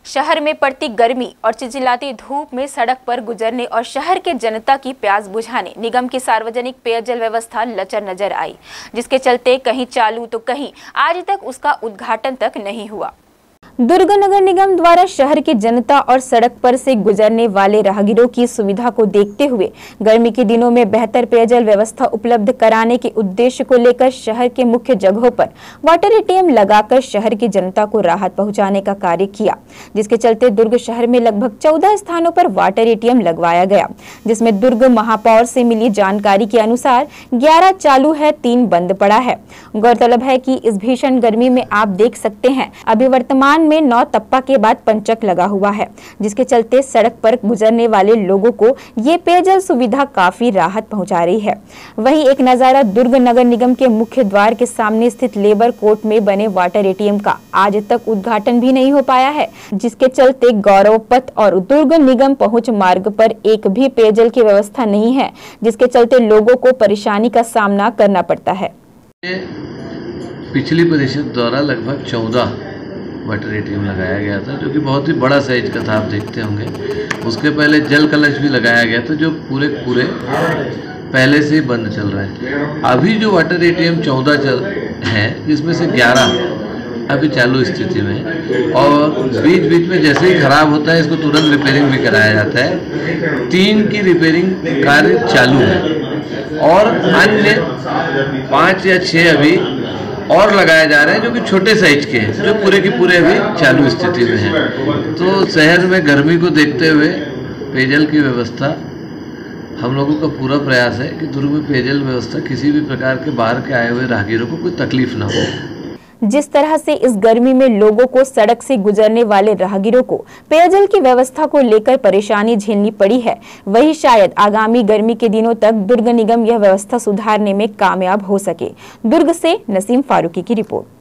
शहर में पड़ती गर्मी और चिलचिलाती धूप में सड़क पर गुजरने और शहर के जनता की प्यास बुझाने निगम की सार्वजनिक पेयजल व्यवस्था लचर नजर आई, जिसके चलते कहीं चालू तो कहीं आज तक उसका उद्घाटन तक नहीं हुआ। दुर्ग नगर निगम द्वारा शहर की जनता और सड़क पर से गुजरने वाले राहगीरों की सुविधा को देखते हुए गर्मी के दिनों में बेहतर पेयजल व्यवस्था उपलब्ध कराने के उद्देश्य को लेकर शहर के मुख्य जगहों पर वाटर एटीएम लगाकर शहर की जनता को राहत पहुंचाने का कार्य किया, जिसके चलते दुर्ग शहर में लगभग 14 स्थानों पर वाटर एटीएम लगवाया गया, जिसमें दुर्ग महापौर से मिली जानकारी के अनुसार 11 चालू है, 3 बंद पड़ा है। गौरतलब है कि इस भीषण गर्मी में आप देख सकते हैं अभी वर्तमान में 9 तप्पा के बाद पंचक लगा हुआ है, जिसके चलते सड़क पर गुजरने वाले लोगों को ये पेयजल सुविधा काफी राहत पहुंचा रही है। वहीं एक नजारा दुर्ग नगर निगम के मुख्य द्वार के सामने स्थित लेबर कोर्ट में बने वाटर एटीएम का आज तक उद्घाटन भी नहीं हो पाया है, जिसके चलते गौरव पथ और दुर्ग निगम पहुंच मार्ग पर एक भी पेयजल की व्यवस्था नहीं है, जिसके चलते लोगों को परेशानी का सामना करना पड़ता है। पिछली परिषद द्वारा लगभग 14 वाटर एटीएम लगाया गया था, जो कि बहुत ही बड़ा साइज का था, आप देखते होंगे। उसके पहले जल कलश भी लगाया गया था, जो पूरे पहले से ही बंद चल रहा है। अभी जो वाटर एटीएम 14 चल हैं, जिसमें से 11 अभी चालू स्थिति में, और बीच में जैसे ही खराब होता है इसको तुरंत रिपेयरिंग भी कराया जाता है। 3 की रिपेयरिंग कार्य चालू है और अन्य 5 या 6 अभी और लगाए जा रहे हैं, जो कि छोटे साइज के हैं, जो पूरे की पूरे अभी चालू स्थिति में हैं। तो शहर में गर्मी को देखते हुए पेयजल की व्यवस्था, हम लोगों का पूरा प्रयास है कि दुर्ग में पेयजल व्यवस्था किसी भी प्रकार के बाहर के आए हुए राहगीरों को कोई तकलीफ ना हो। जिस तरह से इस गर्मी में लोगों को सड़क से गुजरने वाले राहगीरों को पेयजल की व्यवस्था को लेकर परेशानी झेलनी पड़ी है, वही शायद आगामी गर्मी के दिनों तक दुर्ग निगम यह व्यवस्था सुधारने में कामयाब हो सके। दुर्ग से नसीम फारूकी की रिपोर्ट।